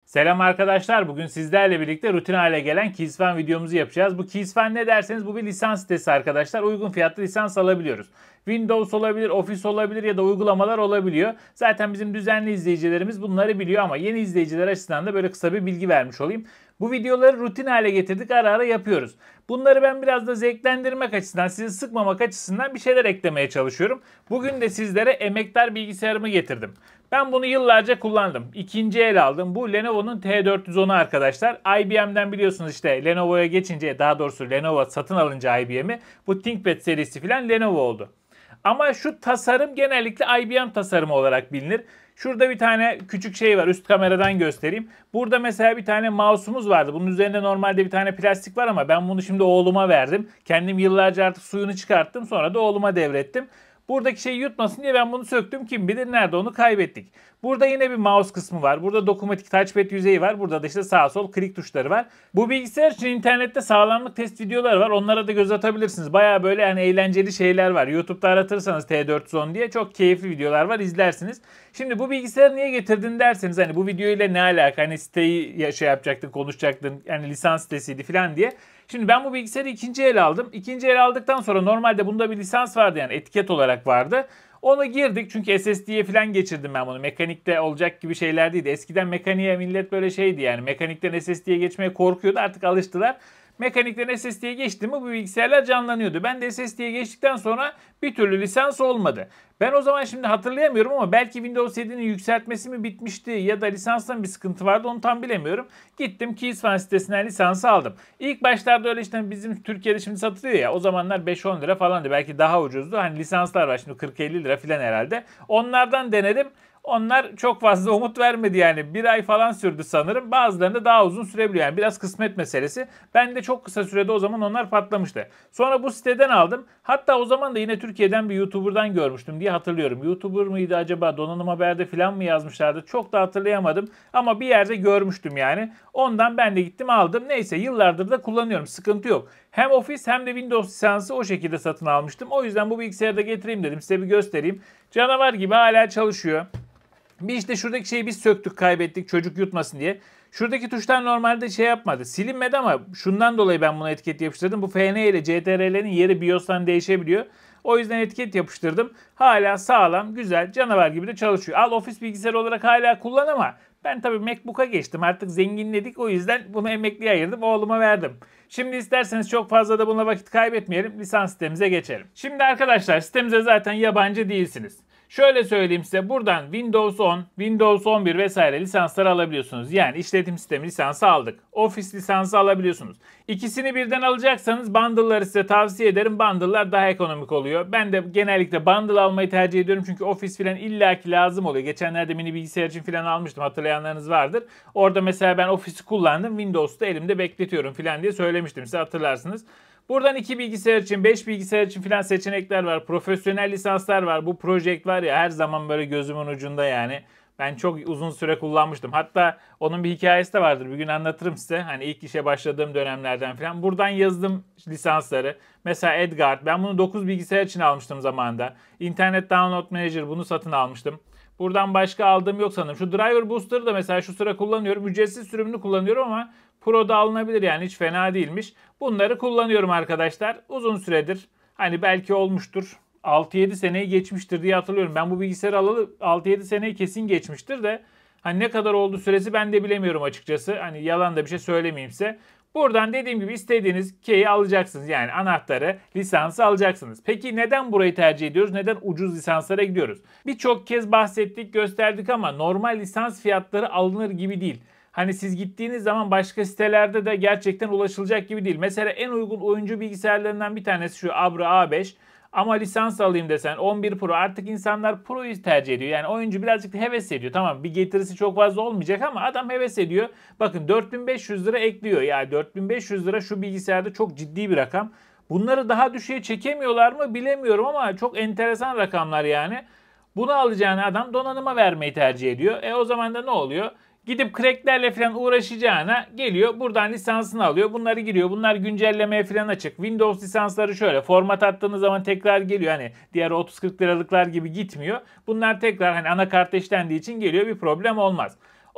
Selam arkadaşlar. Bugün sizlerle birlikte rutin hale gelen Keysfen videomuzu yapacağız. Bu Keysfen ne derseniz bu bir lisans sitesi arkadaşlar. Uygun fiyatlı lisans alabiliyoruz. Windows olabilir, Office olabilir ya da uygulamalar olabiliyor. Zaten bizim düzenli izleyicilerimiz bunları biliyor ama yeni izleyiciler açısından da böyle kısa bir bilgi vermiş olayım. Bu videoları rutin hale getirdik, ara ara yapıyoruz. Bunları ben biraz da zevklendirmek açısından, sizi sıkmamak açısından bir şeyler eklemeye çalışıyorum. Bugün de sizlere emektar bilgisayarımı getirdim. Ben bunu yıllarca kullandım. İkinci el aldım. Bu Lenovo'nun T410'u arkadaşlar. IBM'den biliyorsunuz işte Lenovo'ya geçince, daha doğrusu Lenovo satın alınca IBM'i, bu ThinkPad serisi falan Lenovo oldu. Ama şu tasarım genellikle IBM tasarımı olarak bilinir. Şurada bir tane küçük şey var. Üst kameradan göstereyim. Burada mesela bir tane mouse'umuz vardı. Bunun üzerinde normalde bir tane plastik var ama ben bunu şimdi oğluma verdim. Kendim yıllarca artık suyunu çıkarttım. Sonra da oğluma devrettim. Buradaki şeyi yutmasın diye ben bunu söktüm. Kim bilir nerede onu kaybettik. Burada yine bir mouse kısmı var. Burada dokunmatik touchpad yüzeyi var. Burada da işte sağ sol klik tuşları var. Bu bilgisayar için internette sağlamlık test videoları var. Onlara da göz atabilirsiniz. Baya böyle yani eğlenceli şeyler var. YouTube'da aratırsanız T410 diye çok keyifli videolar var. İzlersiniz. Şimdi bu bilgisayarı niye getirdin derseniz hani bu video ile ne alaka? Hani siteyi şey yapacaktın, konuşacaktın. Yani lisans sitesiydi falan diye. Şimdi ben bu bilgisayarı ikinci el aldım. İkinci el aldıktan sonra normalde bunda bir lisans vardı yani etiket olarak vardı. Onu girdik çünkü SSD'ye falan geçirdim ben bunu. Mekanikte olacak gibi şeyler değildi. Eskiden mekaniğe millet böyle şeydi yani. Mekanikten SSD'ye geçmeye korkuyordu, artık alıştılar. Mekanikten SSD'ye geçti mi bu bilgisayarlar canlanıyordu. Ben de SSD'ye geçtikten sonra bir türlü lisans olmadı. Ben o zaman şimdi hatırlayamıyorum ama belki Windows 7'nin yükseltmesi mi bitmişti ya da lisanstan bir sıkıntı vardı, onu tam bilemiyorum. Gittim Keysfen sitesinden lisansı aldım. İlk başlarda öyle işte bizim Türkiye'de şimdi satılıyor ya, o zamanlar 5-10 lira falandı, belki daha ucuzdu. Hani lisanslar var şimdi 40-50 lira falan herhalde. Onlardan denedim. Onlar çok fazla umut vermedi yani. Bir ay falan sürdü sanırım. Bazılarında daha uzun sürebiliyor. Yani biraz kısmet meselesi. Ben de çok kısa sürede o zaman onlar patlamıştı. Sonra bu siteden aldım. Hatta o zaman da yine Türkiye'den bir YouTuber'dan görmüştüm diye hatırlıyorum. YouTuber mıydı acaba? Donanım Haber'de falan mı yazmışlardı? Çok da hatırlayamadım. Ama bir yerde görmüştüm yani. Ondan ben de gittim aldım. Neyse yıllardır da kullanıyorum. Sıkıntı yok. Hem Office hem de Windows lisansı o şekilde satın almıştım. O yüzden bu bilgisayarı da getireyim dedim. Size bir göstereyim. Canavar gibi hala çalışıyor. Bir işte şuradaki şeyi biz söktük, kaybettik çocuk yutmasın diye. Şuradaki tuşlar normalde şey yapmadı. Silinmedi ama şundan dolayı ben buna etiket yapıştırdım. Bu FN ile CTRL'nin yeri BIOS'tan değişebiliyor. O yüzden etiket yapıştırdım. Hala sağlam, güzel, canavar gibi de çalışıyor. Al Office bilgisayarı olarak hala kullan ama ben tabii MacBook'a geçtim. Artık zenginledik, o yüzden bunu emekliye ayırdım. Oğluma verdim. Şimdi isterseniz çok fazla da buna vakit kaybetmeyelim. Lisans sitemize geçelim. Şimdi arkadaşlar sitemize zaten yabancı değilsiniz. Şöyle söyleyeyim size, buradan Windows 10, Windows 11 vesaire lisansları alabiliyorsunuz. Yani işletim sistemi lisansı aldık. Office lisansı alabiliyorsunuz. İkisini birden alacaksanız bundle'ları size tavsiye ederim. Bundle'lar daha ekonomik oluyor. Ben de genellikle bundle almayı tercih ediyorum. Çünkü Office falan illaki lazım oluyor. Geçenlerde mini bilgisayar için falan almıştım. Hatırlayanlarınız vardır. Orada mesela ben Office'i kullandım. Windows'ta elimde bekletiyorum falan diye söylemiştim. Size hatırlarsınız. Buradan 2 bilgisayar için, 5 bilgisayar için filan seçenekler var. Profesyonel lisanslar var. Bu Project var ya, her zaman böyle gözümün ucunda yani. Ben çok uzun süre kullanmıştım. Hatta onun bir hikayesi de vardır. Bir gün anlatırım size. Hani ilk işe başladığım dönemlerden filan. Buradan yazdım lisansları. Mesela Edgard. Ben bunu 9 bilgisayar için almıştım zamanında. Internet Download Manager, bunu satın almıştım. Buradan başka aldığım yok sanırım. Şu Driver Booster'ı da mesela şu sıra kullanıyorum. Ücretsiz sürümünü kullanıyorum ama Pro'da alınabilir yani, hiç fena değilmiş. Bunları kullanıyorum arkadaşlar. Uzun süredir. Hani belki olmuştur. 6-7 seneyi geçmiştir diye hatırlıyorum. Ben bu bilgisayarı alalı 6-7 seneyi kesin geçmiştir de hani ne kadar oldu süresi ben de bilemiyorum açıkçası. Hani yalan da bir şey söylemeyeyim size. Buradan dediğim gibi istediğiniz key'i alacaksınız. Yani anahtarı, lisansı alacaksınız. Peki neden burayı tercih ediyoruz? Neden ucuz lisanslara gidiyoruz? Birçok kez bahsettik, gösterdik ama normal lisans fiyatları alınır gibi değil. Hani siz gittiğiniz zaman başka sitelerde de gerçekten ulaşılacak gibi değil. Mesela en uygun oyuncu bilgisayarlarından bir tanesi şu Abra A5. Ama lisans alayım desen 11 Pro, artık insanlar Pro'yu tercih ediyor. Yani oyuncu birazcık da heves ediyor. Tamam, bir getirisi çok fazla olmayacak ama adam heves ediyor. Bakın 4500 lira ekliyor. Yani 4500 lira şu bilgisayarda çok ciddi bir rakam. Bunları daha düşüğe çekemiyorlar mı bilemiyorum ama çok enteresan rakamlar yani. Bunu alacağını adam donanıma vermeyi tercih ediyor. O zaman da ne oluyor? Gidip cracklerle falan uğraşacağına geliyor buradan lisansını alıyor. Bunları giriyor. Bunlar güncellemeye falan açık. Windows lisansları şöyle format attığınız zaman tekrar geliyor. Hani diğer 30-40 liralıklar gibi gitmiyor. Bunlar tekrar hani anakarta işlendiği için geliyor. Bir problem olmaz.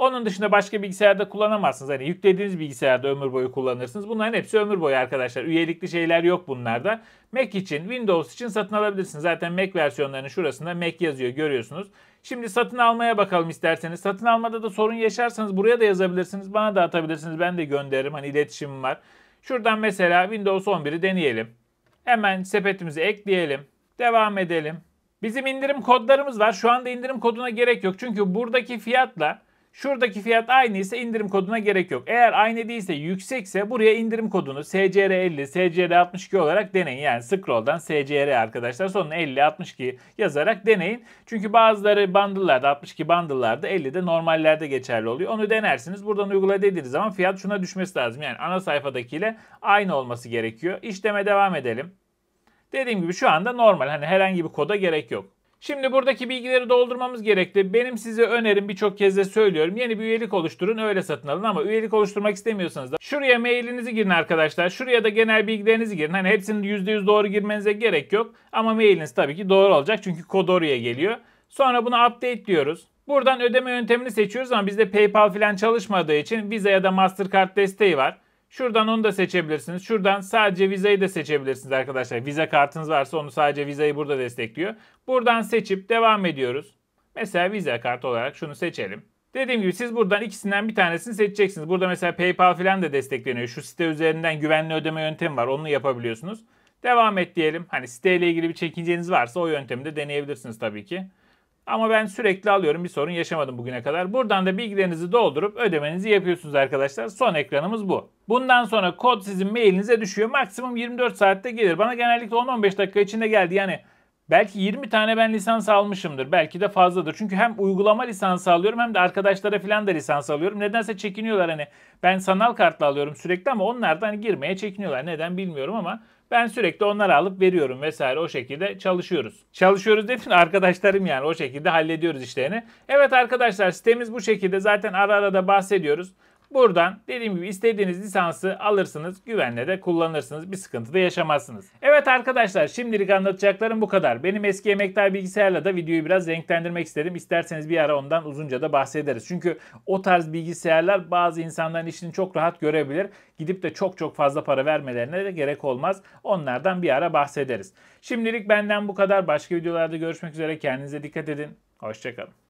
Onun dışında başka bilgisayarda kullanamazsınız. Hani yüklediğiniz bilgisayarda ömür boyu kullanırsınız. Bunların hepsi ömür boyu arkadaşlar. Üyelikli şeyler yok bunlarda. Mac için, Windows için satın alabilirsiniz. Zaten Mac versiyonlarının şurasında Mac yazıyor, görüyorsunuz. Şimdi satın almaya bakalım isterseniz. Satın almada da sorun yaşarsanız buraya da yazabilirsiniz. Bana da atabilirsiniz. Ben de gönderirim. Hani iletişimim var. Şuradan mesela Windows 11'i deneyelim. Hemen sepetimizi ekleyelim. Devam edelim. Bizim indirim kodlarımız var. Şu anda indirim koduna gerek yok. Çünkü buradaki fiyatla şuradaki fiyat aynı ise indirim koduna gerek yok. Eğer aynı değilse, yüksekse buraya indirim kodunu SCR50, SCR62 olarak deneyin. Yani scroll'dan SCR arkadaşlar sonuna 50, 62 yazarak deneyin. Çünkü bazıları bundle'larda, 62 bundle'larda 50 de normallerde geçerli oluyor. Onu denersiniz. Buradan uygula dediğiniz zaman fiyat şuna düşmesi lazım. Yani ana sayfadakiyle aynı olması gerekiyor. İşleme devam edelim. Dediğim gibi şu anda normal. Hani herhangi bir koda gerek yok. Şimdi buradaki bilgileri doldurmamız gerekli. Benim size önerim, birçok kez de söylüyorum. Yeni bir üyelik oluşturun, öyle satın alın, ama üyelik oluşturmak istemiyorsanız da şuraya mailinizi girin arkadaşlar. Şuraya da genel bilgilerinizi girin. Hani hepsini %100 doğru girmenize gerek yok. Ama mailiniz tabii ki doğru olacak. Çünkü kod oraya geliyor. Sonra bunu update diyoruz. Buradan ödeme yöntemini seçiyoruz ama bizde PayPal falan çalışmadığı için Visa ya da Mastercard desteği var. Şuradan onu da seçebilirsiniz. Şuradan sadece Visa'yı da seçebilirsiniz arkadaşlar. Visa kartınız varsa onu, sadece Visa'yı burada destekliyor. Buradan seçip devam ediyoruz. Mesela Visa kartı olarak şunu seçelim. Dediğim gibi siz buradan ikisinden bir tanesini seçeceksiniz. Burada mesela PayPal falan da destekleniyor. Şu site üzerinden güvenli ödeme yöntemi var. Onu yapabiliyorsunuz. Devam et diyelim. Hani siteyle ilgili bir çekinceniz varsa o yöntemi de deneyebilirsiniz tabii ki. Ama ben sürekli alıyorum. Bir sorun yaşamadım bugüne kadar. Buradan da bilgilerinizi doldurup ödemenizi yapıyorsunuz arkadaşlar. Son ekranımız bu. Bundan sonra kod sizin mailinize düşüyor. Maksimum 24 saatte gelir. Bana genellikle 10-15 dakika içinde geldi. Yani belki 20 tane ben lisans almışımdır. Belki de fazladır. Çünkü hem uygulama lisansı alıyorum hem de arkadaşlara falan da lisans alıyorum. Nedense çekiniyorlar, hani ben sanal kartla alıyorum sürekli ama onlar da hani girmeye çekiniyorlar. Neden bilmiyorum ama ben sürekli onları alıp veriyorum vesaire, o şekilde çalışıyoruz. Çalışıyoruz dedim, arkadaşlarım yani, o şekilde hallediyoruz işlerini. Evet arkadaşlar, sitemiz bu şekilde, zaten ara ara da bahsediyoruz. Buradan dediğim gibi istediğiniz lisansı alırsınız, güvenle de kullanırsınız, bir sıkıntı da yaşamazsınız. Evet arkadaşlar, şimdilik anlatacaklarım bu kadar. Benim eski emektar bilgisayarla da videoyu biraz renklendirmek istedim. İsterseniz bir ara ondan uzunca da bahsederiz. Çünkü o tarz bilgisayarlar bazı insanların işini çok rahat görebilir. Gidip de çok fazla para vermelerine de gerek olmaz. Onlardan bir ara bahsederiz. Şimdilik benden bu kadar. Başka videolarda görüşmek üzere. Kendinize dikkat edin. Hoşça kalın.